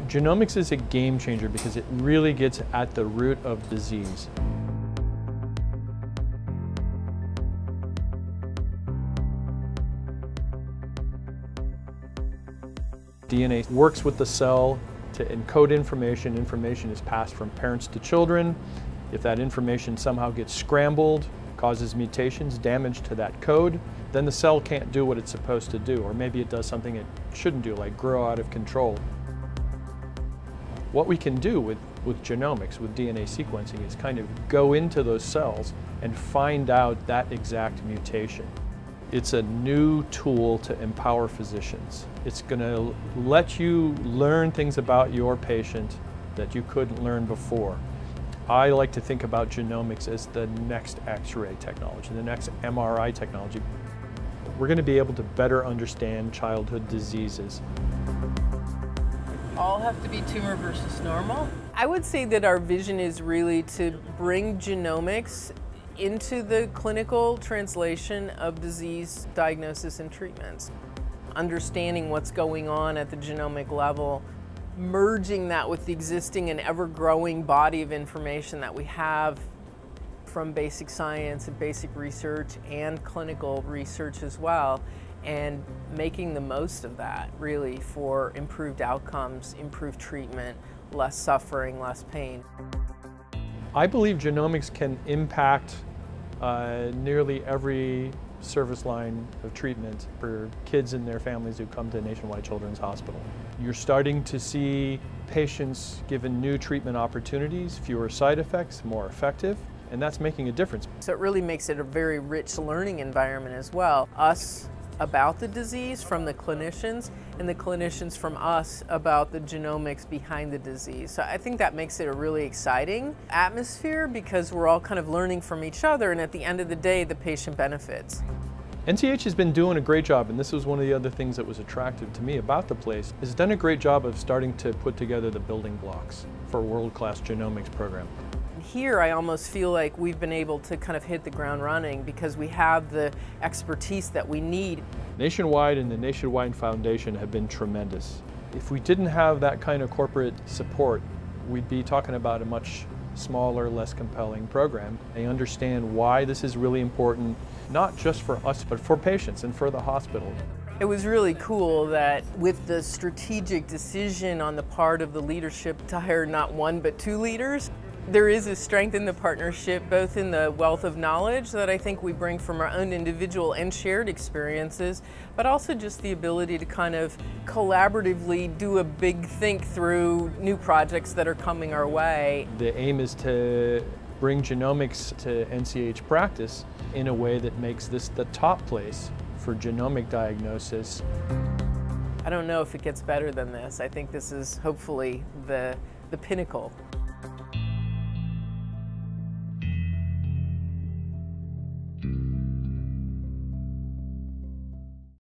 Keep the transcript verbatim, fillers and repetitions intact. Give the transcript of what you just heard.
Genomics is a game changer because it really gets at the root of disease. D N A works with the cell to encode information. Information is passed from parents to children. If that information somehow gets scrambled, causes mutations, damage to that code, then the cell can't do what it's supposed to do, or maybe it does something it shouldn't do, like grow out of control. What we can do with, with genomics, with D N A sequencing, is kind of go into those cells and find out that exact mutation. It's a new tool to empower physicians. It's going to let you learn things about your patient that you couldn't learn before. I like to think about genomics as the next X-ray technology, the next M R I technology. We're going to be able to better understand childhood diseases. All have to be tumor versus normal? I would say that our vision is really to bring genomics into the clinical translation of disease diagnosis and treatments. Understanding what's going on at the genomic level, merging that with the existing and ever-growing body of information that we have from basic science and basic research and clinical research as well, and making the most of that really for improved outcomes, improved treatment, less suffering, less pain. I believe genomics can impact uh, nearly every service line of treatment for kids and their families who come to Nationwide Children's Hospital. You're starting to see patients given new treatment opportunities, fewer side effects, more effective, and that's making a difference. So it really makes it a very rich learning environment as well. Us about the disease from the clinicians, and the clinicians from us about the genomics behind the disease. So I think that makes it a really exciting atmosphere because we're all kind of learning from each other, and at the end of the day, the patient benefits. N C H has been doing a great job, and this was one of the other things that was attractive to me about the place, has done a great job of starting to put together the building blocks for a world-class genomics program. Here I almost feel like we've been able to kind of hit the ground running because we have the expertise that we need. Nationwide and the Nationwide Foundation have been tremendous. If we didn't have that kind of corporate support, we'd be talking about a much smaller, less compelling program. They understand why this is really important, not just for us, but for patients and for the hospital. It was really cool that with the strategic decision on the part of the leadership to hire not one but two leaders, there is a strength in the partnership, both in the wealth of knowledge that I think we bring from our own individual and shared experiences, but also just the ability to kind of collaboratively do a big think through new projects that are coming our way. The aim is to bring genomics to N C H practice in a way that makes this the top place for genomic diagnosis. I don't know if it gets better than this. I think this is hopefully the, the pinnacle.